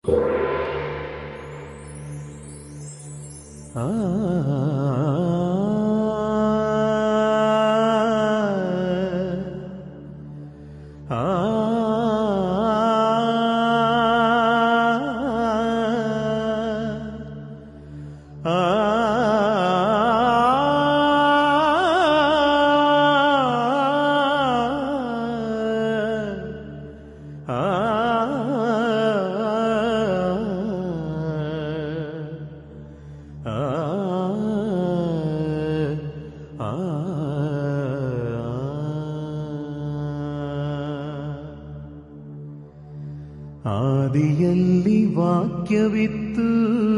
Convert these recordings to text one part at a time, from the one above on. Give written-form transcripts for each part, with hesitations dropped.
ಆದಿಯಲ್ಲಿ ವಾಕ್ಯವಿತ್ತು,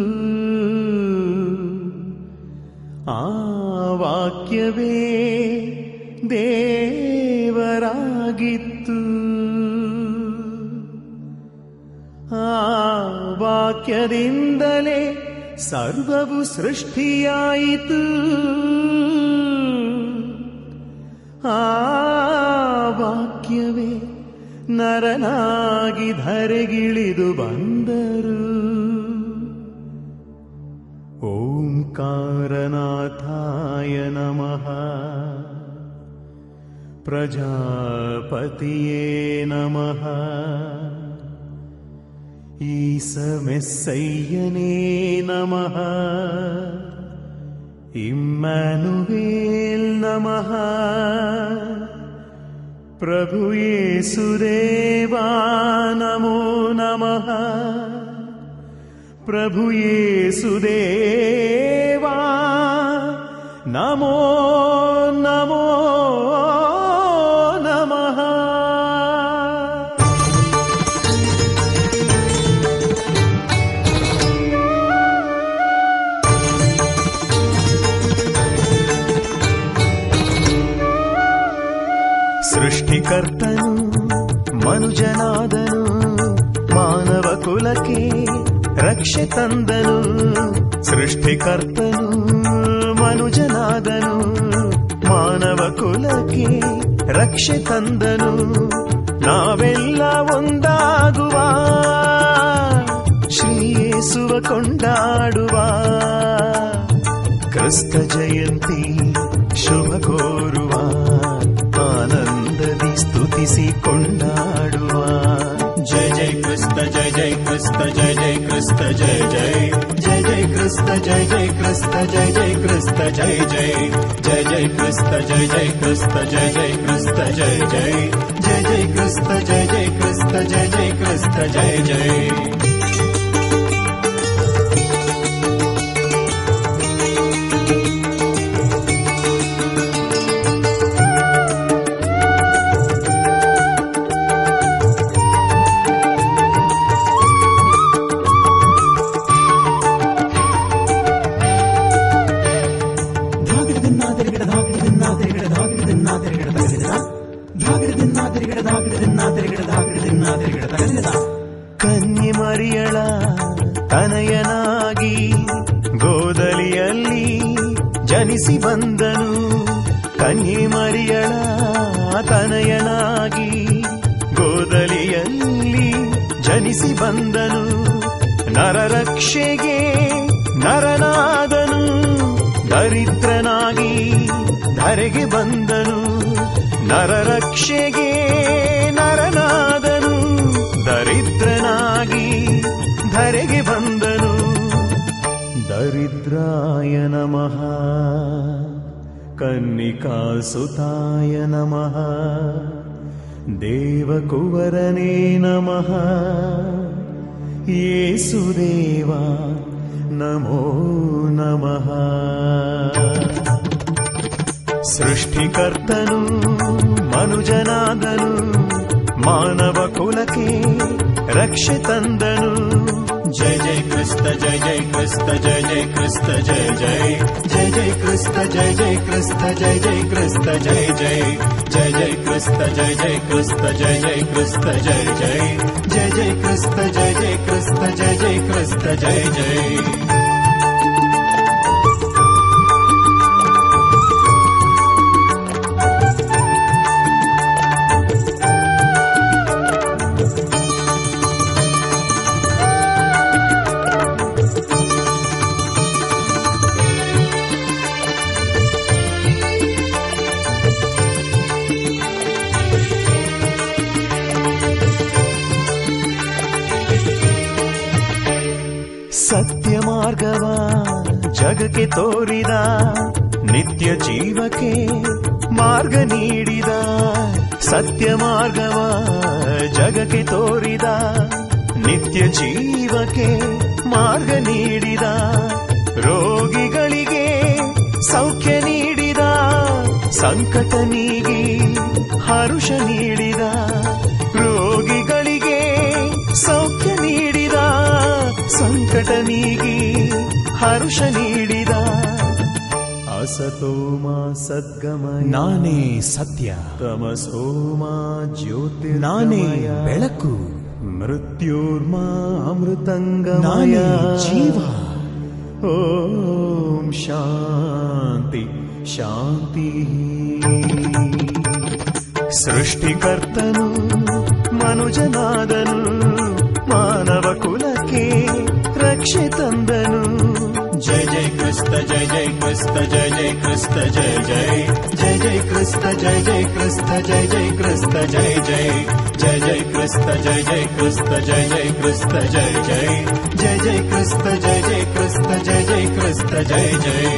ಆ ವಾಕ್ಯವೇ ದೇವರಾಗಿತ್ತು. ಆ ವಾಕ್ಯದಿಂದಲೇ ಸರ್ವವು ಸೃಷ್ಟಿಯಾಯಿತು. ಆ ವಾಕ್ಯವೇ ನರನಾಗಿ ಧರೆಗಿಳಿದು ಬಂದರು. ಓಂಕಾರನಾಥಾಯ ನಮಃ, ಪ್ರಜಾಪತಿಯೇ ನಮಃ, ಈಸಮೆಸ್ಸಯ್ಯನೇ ನಮಃ, ಇಮ್ಮಾನುವೇಲ್ ನಮಃ, ಪ್ರಭು ಯೇಸುದೇವಾ ನಮೋ ನಮಃ, ಪ್ರಭು ಯೇಸುದೇವಾ ನಮೋ ನಮೋ ನಮಃ. ಸೃಷ್ಟಿಕರ್ತನು ಮನುಜನಾದನು, ಮಾನವ ಕುಲಕ್ಕೆ ರಕ್ಷೆ ತಂದನು. ಸೃಷ್ಟಿಕರ್ತನು ಮನುಜನಾದನು, ಮಾನವ ಕುಲಕ್ಕೆ ರಕ್ಷೆ ತಂದನು. ನಾವೆಲ್ಲ ಒಂದಾಗುವ, ಶ್ರೀ ಯೇಸುವ ಕೊಂಡಾಡುವ. ಕ್ರಿಸ್ತ ಜಯಂತಿ ಶುಭ ಕೋರುವ, ಆನಂದದಿ ಸ್ತುತಿಸಿ ಕೊಂಡಾಡುವ. ಜಯ ಜಯ ಕ್ರಿಸ್ತ, ಜಯ ಜಯ ಕ್ರಿಸ್ತ, ಜಯ ಜಯ ಕ್ರಿಸ್ತ, ಜಯ ಜಯ ಜಯ ಜಯ ಕ್ರಿಸ್ತ, ಜಯ ಜಯ ಕ್ರಿಸ್ತ, ಜಯ ಜಯ ಕ್ರಿಸ್ತ, ಜಯ ಜಯ ಜಯ ಜಯ ಕ್ರಿಸ್ತ, ಜಯ ಜಯ ಕ್ರಿಸ್ತ, ಜಯ ಜಯ ಕ್ರಿಸ್ತ, ಜಯ ಜಯ ಜಯ ಜಯ ಕ್ರಿಸ್ತ, ಜಯ ಜಯ ಕ್ರಿಸ್ತ, ಜಯ ಜಯ ಕ್ರಿಸ್ತ, ಜಯ ಜಯ. ಕನ್ಯೆ ಮರಿಯಳ ತನಯನಾಗಿ ಗೋದಲಿಯಲ್ಲಿ ಜನಿಸಿ ಬಂದನು. ಕನ್ಯೆ ಮರಿಯಳ ತನಯನಾಗಿ ಗೋದಲಿಯಲ್ಲಿ ಜನಿಸಿ ಬಂದನು. ನರರಕ್ಷೆಗೆ ನರನಾದನು, ದರಿದ್ರನಾಗಿ ಧರೆಗೆ ಬಂದನು. ನರರಕ್ಷೆಗೆ ನರನಾದನು, ದರಿದ್ರನಾಗಿ ಧರೆಗೆ ಬಂದನು. ದರಿದ್ರಾಯ ನಮಃ, ಕನ್ನಿಕಾಸುತಾಯ ನಮಃ, ದೇವಕುವರನೇ ನಮಃ, ಯೇಸುದೇವ ನಮೋ ನಮಃ. ಸೃಷ್ಟಿಕರ್ತನು ಮನುಜನಾದನು, ಮಾನವ ಕುಲಕ್ಕೆ ರಕ್ಷೆ ತಂದನು. ಜಯ ಜಯ ಕ್ರಿಸ್ತ, ಜಯ ಜಯ ಕ್ರಿಸ್ತ, ಜಯ ಜಯ ಕ್ರಿಸ್ತ, ಜಯ ಜಯ ಜಯ ಜಯ ಕ್ರಿಸ್ತ, ಜಯ ಜಯ ಕ್ರಿಸ್ತ, ಜಯ ಜಯ ಕ್ರಿಸ್ತ, ಜಯ ಜಯ ಜಯ ಜಯ ಕ್ರಿಸ್ತ, ಜಯ ಜಯ ಕ್ರಿಸ್ತ, ಜಯ ಜಯ ಕ್ರಿಸ್ತ, ಜಯ ಜಯ ಜಯ ಜಯ ಕ್ರಿಸ್ತ, ಜಯ ಜಯ ಕ್ರಿಸ್ತ, ಜಯ ಜಯ ಕ್ರಿಸ್ತ, ಜಯ ಜಯ. ಸತ್ಯ ಮಾರ್ಗವ ಜಗಕ್ಕೆ ತೋರಿದ, ನಿತ್ಯ ಜೀವಕ್ಕೆ ಮಾರ್ಗ ನೀಡಿದ. ಸತ್ಯ ಮಾರ್ಗವ ಜಗಕ್ಕೆ ತೋರಿದ, ನಿತ್ಯ ಜೀವಕ್ಕೆ ಮಾರ್ಗ ನೀಡಿದ. ರೋಗಿಗಳಿಗೆ ಸೌಖ್ಯ ನೀಡಿದ, ಸಂಕಟ ನೀಗಿ ಹರುಷ ನೀಡಿದ. ರೋಗಿಗಳಿಗೆ ಸೌಖ್ಯ ನೀಡಿದ, ಸಂಕಟ ನೀಗಿ ಹರುಷ ನೀಡಿದ. ಅಸತೋಮ ಸದ್ಗಮಯ ನಾನೇ ಸತ್ಯ, ತಮಸೋಮ ಜ್ಯೋತಿ ನಾನೇ ಬೆಳಕು, ಮೃತ್ಯುರ್ಮಾ ಅಮೃತಂಗಮಯ ನಾನೇ ಜೀವ. ಓಂ ಶಾಂತಿ ಶಾಂತಿ. ಸೃಷ್ಟಿಕರ್ತನು ಮನುಜನಾದನು, ಮಾನವ ಕುಲಕ್ಕೆ ರಕ್ಷೆ ತಂದನು. ಜಯ ಜಯ ಕ್ರಿಸ್ತ ಜಯ ಜಯ ಕ್ರಿಸ್ತ ಜಯ ಜಯ ಕ್ರಿಸ್ತ ಜಯ ಜಯ ಜಯ ಜಯ ಕ್ರಿಸ್ತ ಜಯ ಜಯ ಕ್ರಿಸ್ತ ಜಯ ಜಯ ಕ್ರಿಸ್ತ ಜಯ ಜಯ ಜಯ ಜಯ ಕ್ರಿಸ್ತ ಜಯ ಜಯ ಕ್ರಿಸ್ತ ಜಯ ಜಯ ಕ್ರಿಸ್ತ ಜಯ ಜಯ ಜಯ ಜಯ ಕ್ರಿಸ್ತ ಜಯ ಜಯ ಕ್ರಿಸ್ತ ಜಯ ಜಯ ಕ್ರಿಸ್ತ ಜಯ ಜಯ.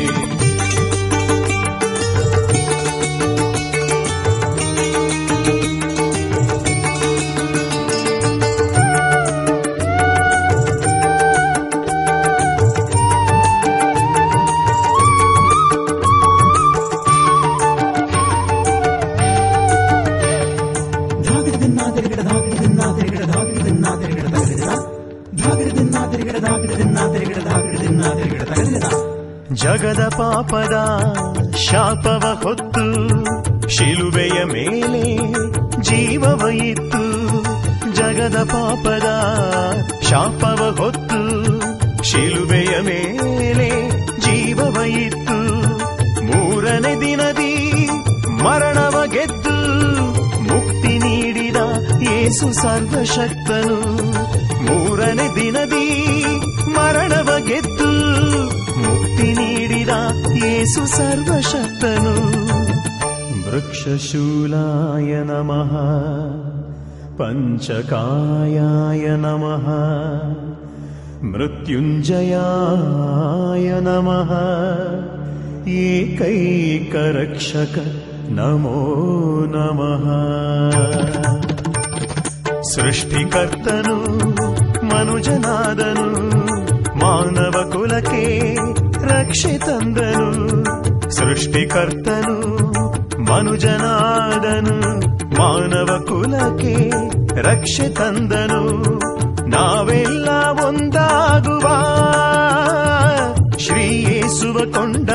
ಜಗದ ಪಾಪದ ಶಾಪವ ಹೊತ್ತು ಶಿಲುಬೆಯ ಮೇಲೆ ಜೀವವ ಇತ್ತು. ಜಗದ ಪಾಪದ ಶಾಪವ ಹೊತ್ತು ಶಿಲುಬೆಯ ಮೇಲೆ ಜೀವವ ಇತ್ತು. ಮೂರನೇ ದಿನದಿ ಮರಣವ ಗೆದ್ದು ಮುಕ್ತಿ ನೀಡಿದ ಯೇಸು ಸರ್ವಶಕ್ತನು. ಮೂರನೇ ದಿನದಿ ಮರಣವ ಗೆದ್ದು ಮುಕ್ತಿ ನೀಡಿದ ಯೇಸು ಸರ್ವಶಕ್ತನು. ವೃಕ್ಷಶೂಲಾಯ ನಮಃ, ಪಂಚಕಾಯಾಯ ನಮಃ, ಮೃತ್ಯುಂಜಯಾಯ ನಮಃ, ಏಕೈಕರಕ್ಷಕ ನಮೋ ನಮಃ. ಸೃಷ್ಟಿಕರ್ತನು ಮನುಜನಾದನು, ಮಾನವ ಕುಲಕ್ಕೆ ರಕ್ಷೆ ತಂದನು. ಸೃಷ್ಟಿಕರ್ತನು ಮನುಜನಾದನು, ಮಾನವ ಕುಲಕ್ಕೆ ರಕ್ಷೆ ತಂದನು. ನಾವೆಲ್ಲ ಒಂದಾಗುವ ಶ್ರೀ ಯೇಸುವ ಕೊಂಡ